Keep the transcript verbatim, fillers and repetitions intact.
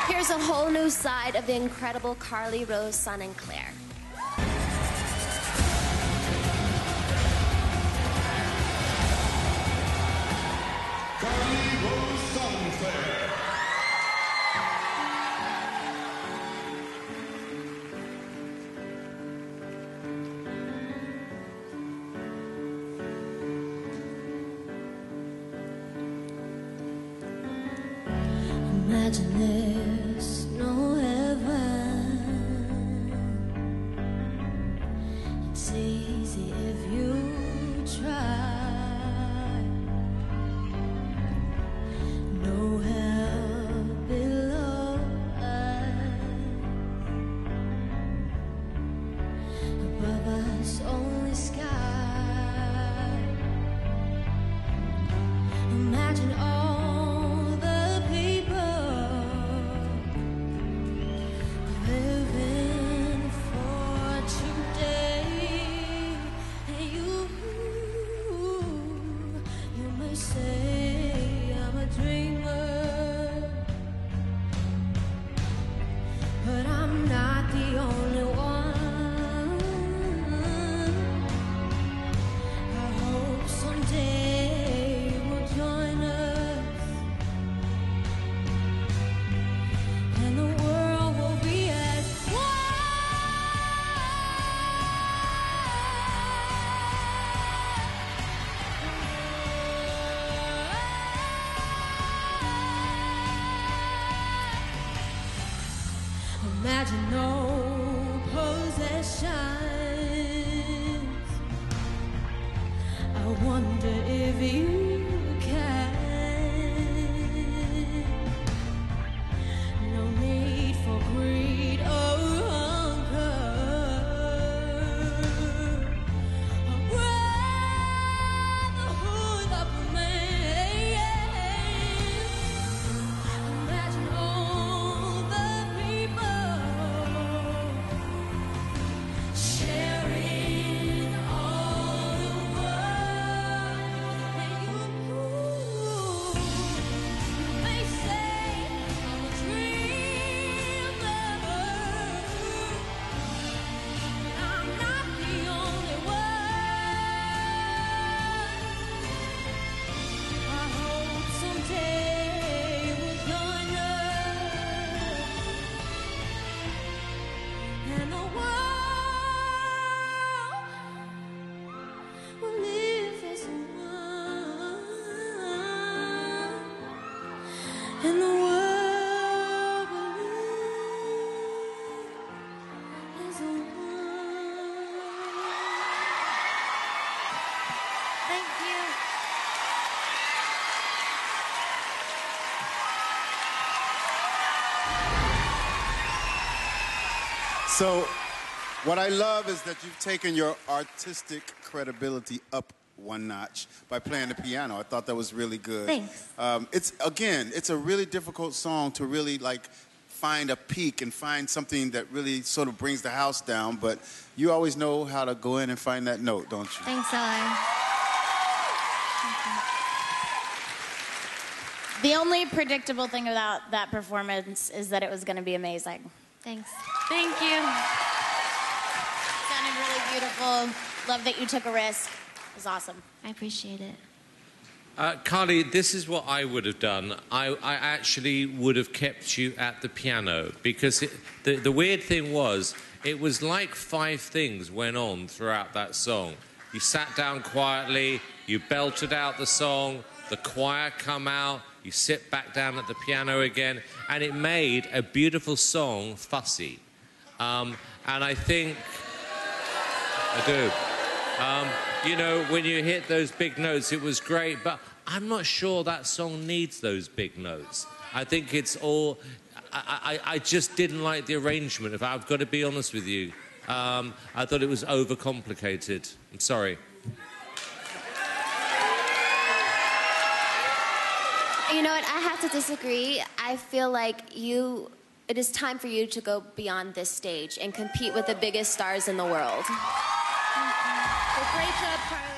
Here's a whole new side of the incredible Carly Rose Sonnenclair. Carly Rose Sonnenclair. Imagine there's no heaven. It's easy if you try. No hell below us. Above us, only sky. Imagine all say I'm a dreamer, but I'm not the only one. I hope someday you will join us, and the world will be as one. Imagine no possessions. I wonder if you can. No need for greed or hunger. I'd rather hold up a man. Imagine all the people sharing all the world, and you may say I'm a dreamer, but I'm not the only one. I hope someday you will join us, and the world will live as one, and the world will live as one. Thank you. So, what I love is that you've taken your artistic credibility up one notch by playing the piano. I thought that was really good. Thanks. Um, it's, again, it's a really difficult song to really, like, find a peak and find something that really sort of brings the house down, but you always know how to go in and find that note, don't you? Thanks, Ella. The only predictable thing about that performance is that it was going to be amazing. Thanks. Thank you. Sounded really beautiful. Love that you took a risk. It was awesome. I appreciate it. Uh, Carly, this is what I would have done. I, I actually would have kept you at the piano because it, the, the weird thing was, it was like five things went on throughout that song. You sat down quietly, you belted out the song, the choir come out, you sit back down at the piano again, and it made a beautiful song fussy. Um, and I think, I do. Um, you know, when you hit those big notes, it was great, but I'm not sure that song needs those big notes. I think it's all... I, I, I just didn't like the arrangement, if I've got to be honest with you. Um, I thought it was overcomplicated. I'm sorry. You know what? I have to disagree. I feel like you... It is time for you to go beyond this stage and compete with the biggest stars in the world. Well, great job, Carly.